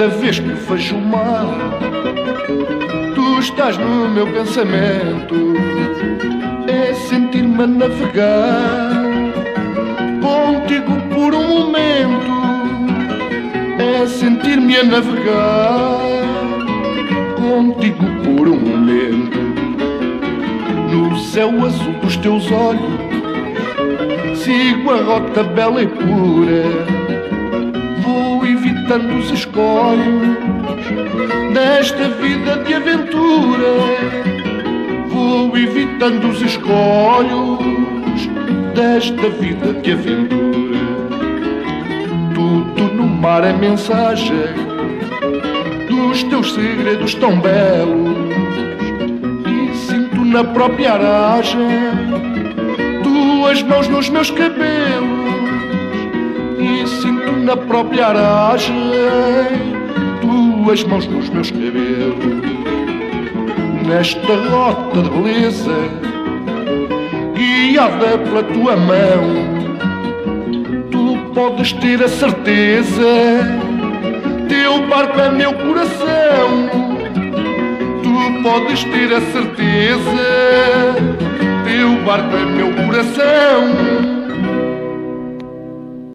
Cada vez que vejo o mar, tu estás no meu pensamento. É sentir-me a navegar contigo por um momento. É sentir-me a navegar contigo por um momento. No céu azul dos teus olhos sigo a rota bela e pura. Vou evitando os escolhos desta vida de aventura. Vou evitando os escolhos desta vida de aventura. Tudo no mar é mensagem dos teus segredos tão belos. E sinto na própria aragem tuas mãos nos meus cabelos. E sinto na própria aragem tuas mãos nos meus cabelos. Nesta rota de beleza, guiada pela tua mão, tu podes ter a certeza, teu barco é meu coração. Tu podes ter a certeza, teu barco é meu coração.